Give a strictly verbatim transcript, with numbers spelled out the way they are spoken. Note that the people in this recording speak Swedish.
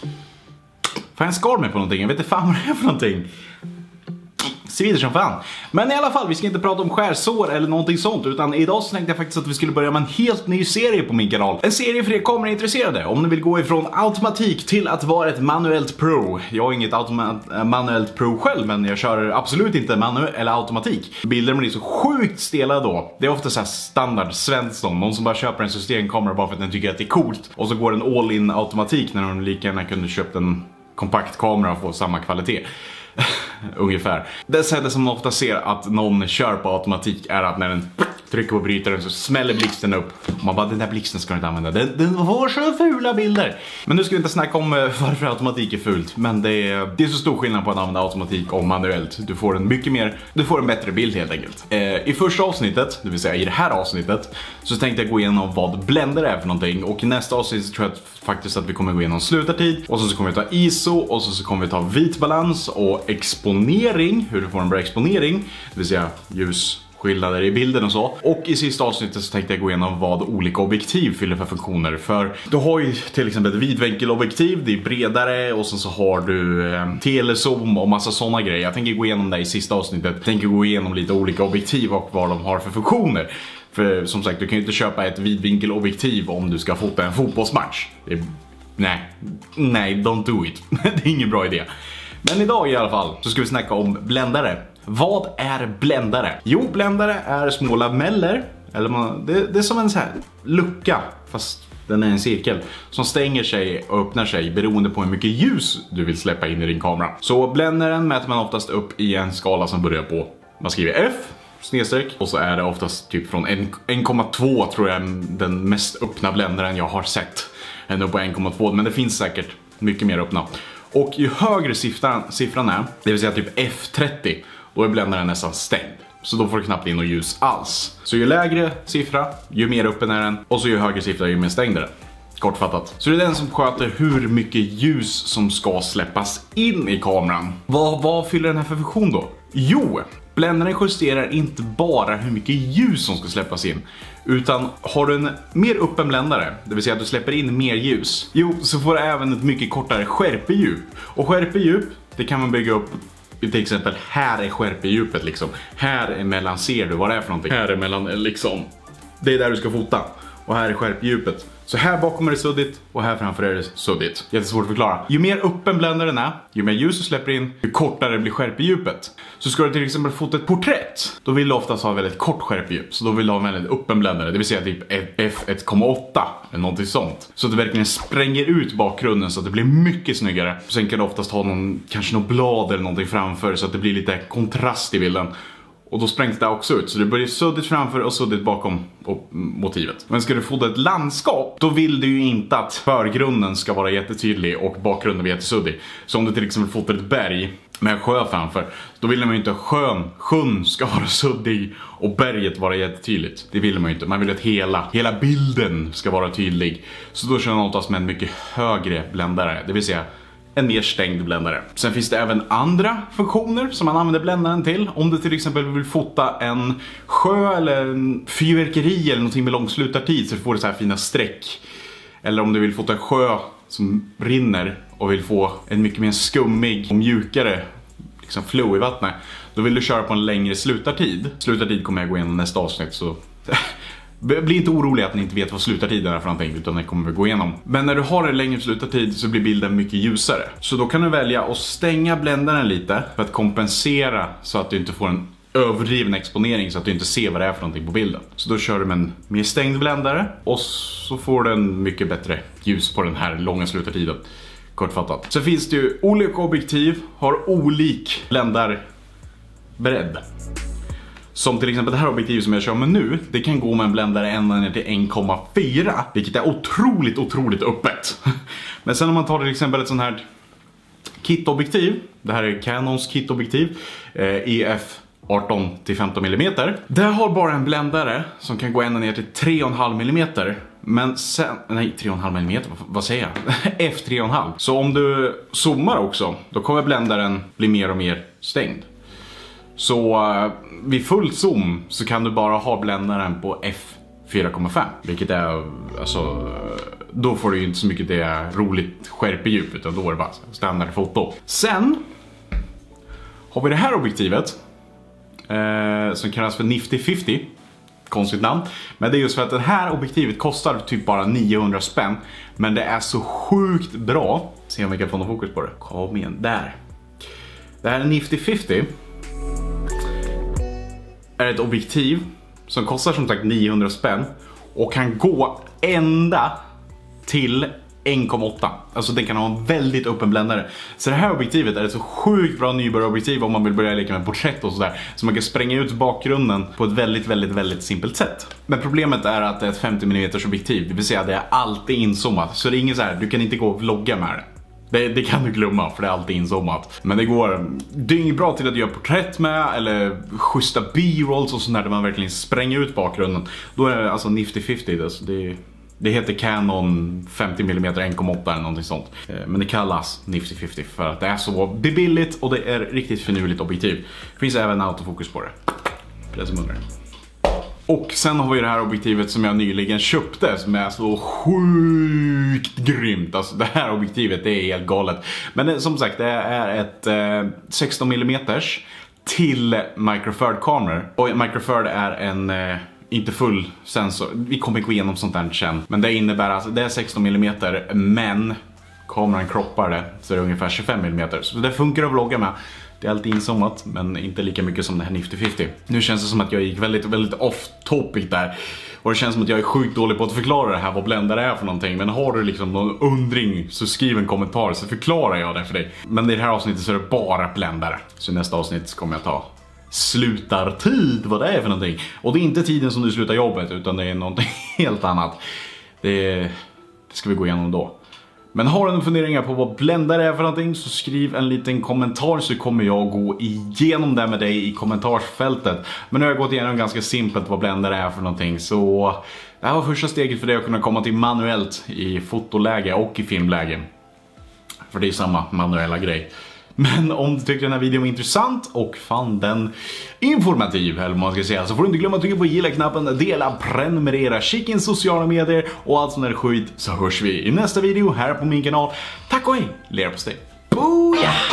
Fan, jag skar mig på någonting, jag vet inte fan vad det är för någonting. Svider som fan. Men i alla fall, vi ska inte prata om skärsår eller någonting sånt, utan idag så tänkte jag faktiskt att vi skulle börja med en helt ny serie på min kanal. En serie för er kommer intresserade, om ni vill gå ifrån automatik till att vara ett manuellt pro. Jag har inget manuellt pro själv, men jag kör absolut inte manuell eller automatik. Bilder blir så sjukt stela då. Det är ofta så här standard svenskt, någon som bara köper en systemkamera bara för att den tycker att det är coolt. Och så går den all in automatik när de lika gärna kunde köpt en kompakt kamera och få samma kvalitet. Ungefär. Det sättet som man ofta ser att någon kör på automatik är att när den trycker på brytaren så smäller blixten upp. Och man bara, den där blixten ska du inte använda. Den, den har så fula bilder. Men nu ska vi inte snacka om varför automatik är fult. Men det är, det är så stor skillnad på att använda automatik och manuellt. Du får en mycket mer, du får en bättre bild helt enkelt. Eh, I första avsnittet, det vill säga i det här avsnittet, så tänkte jag gå igenom vad Blender är för någonting. Och i nästa avsnitt så tror jag att, faktiskt att vi kommer gå igenom slutartid. Och så, så kommer vi ta I S O. Och så, så kommer vi ta vitbalans och exponering. Hur du får en bra exponering. Det vill säga ljus, skillnader i bilden och så. Och i sista avsnittet så tänkte jag gå igenom vad olika objektiv fyller för funktioner. För du har ju till exempel ett vidvinkelobjektiv, det är bredare. Och sen så har du eh, telezoom och massa sådana grejer. Jag tänker gå igenom det i sista avsnittet. Jag tänker gå igenom lite olika objektiv och vad de har för funktioner. För som sagt, du kan ju inte köpa ett vidvinkelobjektiv om du ska fota en fotbollsmatch. Det är, nej, nej, don't do it. Det är ingen bra idé. Men idag i alla fall så ska vi snacka om bländare. Vad är bländare? Jo, bländare är små lameller. Eller man, det, det är som en så här lucka, fast den är en cirkel, som stänger sig och öppnar sig beroende på hur mycket ljus du vill släppa in i din kamera. Så bländaren mäter man oftast upp i en skala som börjar på, man skriver F snedstreck, och så är det oftast typ från en komma två tror jag den mest öppna bländaren jag har sett. Ännu på en komma två, men det finns säkert mycket mer öppna. Och ju högre siffran, siffran är, det vill säga typ F trettio, då är bländaren nästan stängd. Så då får du knappt in något ljus alls. Så ju lägre siffra, ju mer öppen är den. Och så ju högre siffra, ju mer stängd är den. Kortfattat. Så det är den som sköter hur mycket ljus som ska släppas in i kameran. Vad, vad fyller den här för funktion då? Jo, bländaren justerar inte bara hur mycket ljus som ska släppas in, utan har du en mer öppen bländare, det vill säga att du släpper in mer ljus, jo, så får du även ett mycket kortare skärpedjup. Och skärpedjup, det kan man bygga upp. Till exempel, här är skärpedjupet liksom. Här är mellan, ser du vad det är för någonting? Här är mellan liksom, det är där du ska fota. Och här är skärpedjupet. Så här bakom är det suddigt och här framför är det suddigt. Jättesvårt att förklara. Ju mer öppen bländaren är, ju mer ljus du släpper in, ju kortare blir skärpedjupet. Så ska du till exempel fota ett porträtt, då vill du oftast ha väldigt kort skärpedjup. Så då vill du ha en väldigt öppen bländare, det vill säga typ F ett komma åtta eller någonting sånt. Så att det verkligen spränger ut bakgrunden så att det blir mycket snyggare. Sen kan du oftast ha någon, kanske någon blad eller någonting framför så att det blir lite kontrast i bilden. Och då sprängs det också ut, så det börjar suddigt framför och suddigt bakom motivet. Men ska du fota ett landskap, då vill du ju inte att förgrunden ska vara jättetydlig och bakgrunden vara jättesuddig. Så om du till exempel fotar ett berg med en sjö framför, då vill man ju inte att sjön, sjön ska vara suddig och berget vara jättetydligt. Det vill man ju inte. Man vill att hela, hela bilden ska vara tydlig. Så då kör man oftast med en mycket högre bländare, det vill säga en mer stängd bländare. Sen finns det även andra funktioner som man använder bländaren till. Om du till exempel vill fota en sjö eller en fyrverkeri eller någonting med lång slutartid, så får du så här fina streck. Eller om du vill fota en sjö som rinner och vill få en mycket mer skummig och mjukare liksom flow i vattnet, då vill du köra på en längre slutartid. Slutartid kommer jag gå igenom nästa avsnitt, så bli inte orolig att ni inte vet vad slutartiden är för någonting, utan det kommer vi gå igenom. Men när du har en längre slutartid så blir bilden mycket ljusare. Så då kan du välja att stänga bländaren lite för att kompensera så att du inte får en överdriven exponering, så att du inte ser vad det är för någonting på bilden. Så då kör du med en mer stängd bländare och så får du en mycket bättre ljus på den här långa slutartiden. Kortfattat. Så finns det ju olika objektiv, har olik bländarbredd. Som till exempel det här objektivet som jag kör med nu, det kan gå med en bländare ända ner till en komma fyra, vilket är otroligt, otroligt öppet. Men sen om man tar till exempel ett sånt här kitobjektiv, det här är Canons kitobjektiv, eh, E F arton till femton millimeter. Det har bara en bländare som kan gå ända ner till tre komma fem millimeter. Men sen, nej, tre komma fem millimeter, vad säger jag? F tre komma fem. Så om du zoomar också, då kommer bländaren bli mer och mer stängd. Så uh, vid full zoom så kan du bara ha bländaren på F fyra komma fem. Vilket är, alltså, då får du ju inte så mycket det roligt skärpedjup, utan då är det bara standardfoto. Sen har vi det här objektivet eh, som kallas för Nifty femtio. Konstigt namn. Men det är just för att det här objektivet kostar typ bara niohundra spänn. Men det är så sjukt bra. Se om vi kan få någon fokus på det. Kom igen, där. Det här är Nifty femtio. Är ett objektiv som kostar som sagt niohundra spänn. Och kan gå ända till en komma åtta. Alltså den kan ha en väldigt öppen bländare. Så det här objektivet är ett så sjukt bra nybörjarobjektiv om man vill börja leka med porträtt och sådär. Så man kan spränga ut bakgrunden på ett väldigt, väldigt, väldigt simpelt sätt. Men problemet är att det är ett femtio millimeter objektiv. Det vill säga det är alltid inzoomat. Så det är inget så här, du kan inte gå och vlogga med det. Det, det kan du glömma, för det är alltid inzoomat. Men det går dyngbra till att göra porträtt med, eller schyssta b-rolls och sånt där, där man verkligen spränger ut bakgrunden. Då är det alltså Nifty femtio, alltså det, det heter Canon femtio millimeter en komma åtta eller någonting sånt. Men det kallas Nifty femtio för att det är så billigt och det är riktigt finurligt objektiv. Det finns även autofokus på det. För det som undrar. Och sen har vi det här objektivet som jag nyligen köpte, som är så sjukt grymt. Alltså det här objektivet, det är helt galet. Men det, som sagt, det är ett eh, sexton millimeter till Micro Four kameror. Och Micro Four är en eh, inte full sensor. Vi kommer gå igenom sånt där sen. Men det innebär alltså, det är sexton millimeter, men kameran kroppar det, så det är ungefär tjugofem millimeter. Så det funkar att vlogga med. Det är alltid inzoomat, men inte lika mycket som det här Nifty femtio. Nu känns det som att jag gick väldigt, väldigt off topic där. Och det känns som att jag är sjukt dålig på att förklara det här, vad bländare är för någonting. Men har du liksom någon undring, så skriv en kommentar så förklarar jag det för dig. Men i det här avsnittet så är det bara bländare. Så i nästa avsnitt kommer jag ta slutartid, vad det är för någonting. Och det är inte tiden som du slutar jobbet, utan det är någonting helt annat. Det, det ska vi gå igenom då. Men har du några funderingar på vad bländare är för någonting, så skriv en liten kommentar, så kommer jag gå igenom det med dig i kommentarsfältet. Men nu har jag gått igenom ganska simpelt vad bländare är för någonting, så det här var första steget för dig att kunna komma till manuellt i fotoläge och i filmläge. För det är samma manuella grej. Men om du tycker den här videon var intressant och fann den informativ, eller vad man ska säga, så får du inte glömma att trycka på gilla-knappen, dela, prenumerera, kika in sociala medier och allt sånt där skit. Så hörs vi i nästa video här på min kanal. Tack och hej, leverpastej. Booyah!